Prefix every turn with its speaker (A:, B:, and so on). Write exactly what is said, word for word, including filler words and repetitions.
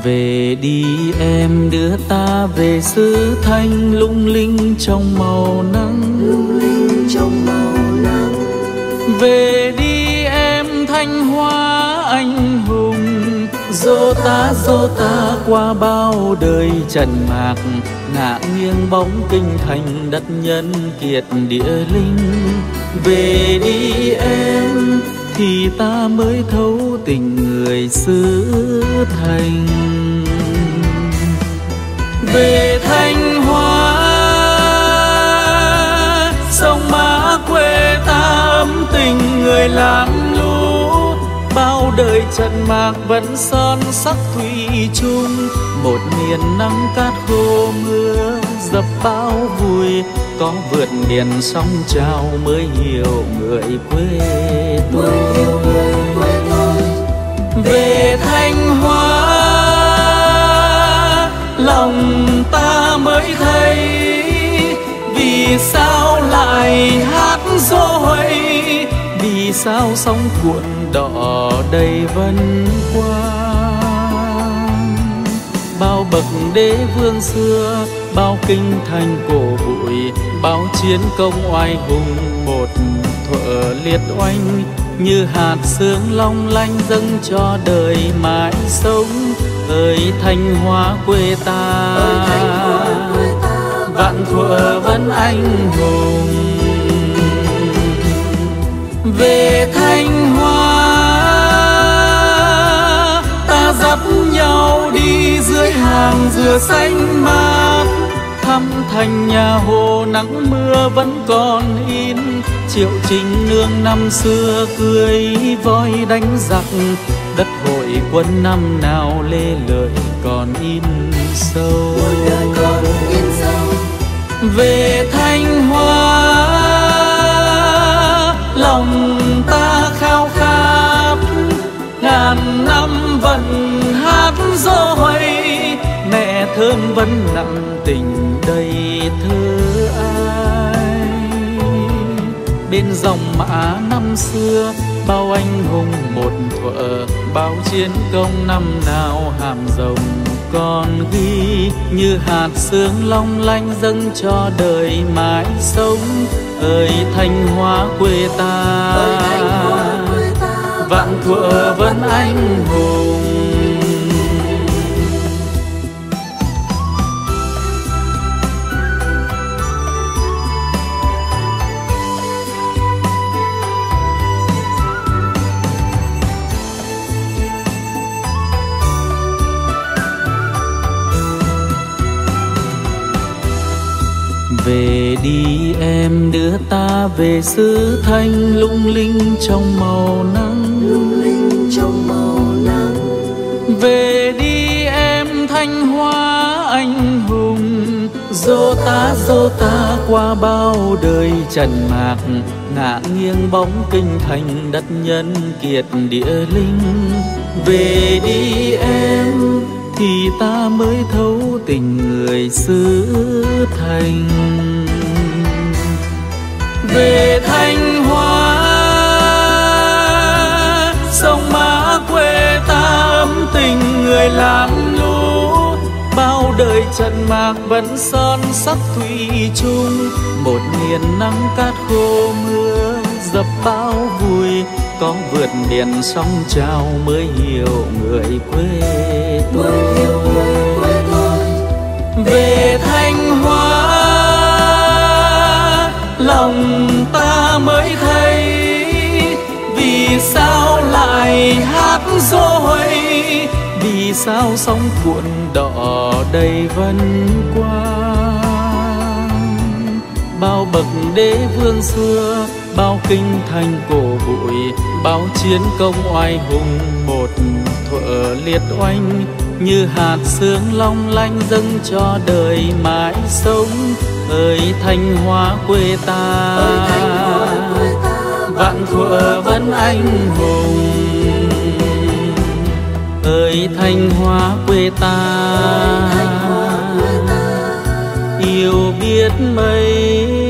A: Về đi em đưa ta về xứ Thanh, lung linh trong màu nắng,
B: lung linh trong màu nắng.
A: Về đi em Thanh Hóa anh hùng, dô ta dô ta qua bao đời trần mạc, ngả nghiêng bóng kinh thành đất nhân kiệt địa linh. Về đi em thì ta mới thấu tình người xứ Thanh. Về Thanh Hóa sông Mã quê ta ấm tình người làm lũ, bao đời trận mạc vẫn son sắc thủy chung. Một miền nắng cát khô mưa dập bão vui, có vượt biển sóng trào mới hiểu người quê tôi. Về Thanh Hóa lòng ta mới thấy vì sao lại hát rồi, vì sao sóng cuộn đỏ đầy vân quang. Bao bậc đế vương xưa, bao kinh thành cổ bụi, bao chiến công oai hùng một thuở liệt oanh, như hạt sương long lanh dâng cho đời mãi sống. Ơi Thanh Hóa quê ta, vạn thuở vẫn anh hùng. Về Thanh Hóa ta dắt nhau đi dưới hàng dừa xanh mát, thăm thành nhà Hồ nắng mưa vẫn còn in. Triệu Trình Nương năm xưa cưới voi đánh giặc, đất hội quân năm nào lê lợi còn in sâu. Về Thanh Hóa lòng ta khao khát, ngàn năm vẫn hát rồi, mẹ thơm vẫn nặng tình đầy thơ ai. Bên dòng Mã năm xưa bao anh hùng một thuở, bao chiến công năm nào hàm rồng còn ghi, như hạt sương long lanh dâng cho đời mãi sống. Ơi Thanh Hóa quê ta, vạn thuở vẫn anh hùng. Về đi em đưa ta về xứ Thanh, lung linh trong màu nắng,
B: lung linh trong màu nắng.
A: Về đi em Thanh Hóa anh hùng, dô ta dô ta qua bao đời trần mạc, ngả nghiêng bóng kinh thành đất nhân kiệt địa linh. Về đi em thì ta mới thấu tình người xứ Thanh. Về Thanh Hóa sông Mã quê ta ấm tình người làm lũ, bao đời trận mạc vẫn son sắc thủy chung. Một miền nắng cát khô mưa dập bão vui, có vượt biển sóng trào mới hiểu người quê tôi. Về Thanh Hóa lòng ta mới thấy vì sao lại hát rồi, vì sao sóng cuộn đỏ đầy vân quang. Bao bậc đế vương xưa, bao kinh thành cổ bụi, bao chiến công oai hùng một thuở liệt oanh, như hạt sương long lanh dâng cho đời mãi sống. Ơi Thanh Hóa quê ta, vạn thuở vẫn anh hùng. Ơi Thanh Hóa quê ta, yêu biết mấy